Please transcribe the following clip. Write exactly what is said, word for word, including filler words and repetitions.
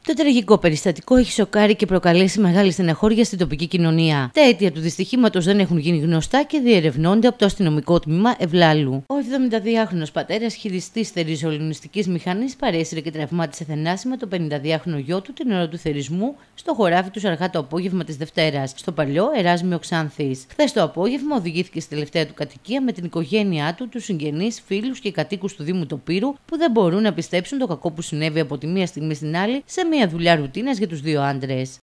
Το τραγικό περιστατικό έχει σοκάρει και προκαλέσει μεγάλη στεναχώρια στην τοπική κοινωνία. Τα αίτια του δυστυχήματος δεν έχουν γίνει γνωστά και διερευνώνται από το αστυνομικό τμήμα Ευλάλου. Ο εβδομηνταδυάχρονος πατέρας, χειριστής θερειζολινιστικής μηχανής, παρέσυρε και τραυμάτισε θενάσιμα το πενηνταδυάχρονο γιο του την ώρα του θερισμού στο χωράφι του αργά το απόγευμα της Δευτέρας, στο παλιό Εράσμιο Ξάνθης. Χθες το απόγευμα οδηγήθηκε στη τελευταία του κατοικία με την οικογένειά του, τους συγγενείς, φίλους και κατοίκους του Δήμου Τοπύρου, που δεν μπορούν να πιστέψουν το κακό που συνέβη από τη μία στιγμή στην άλλη σε μια δουλειά ρουτίνας για τους δύο άντρες.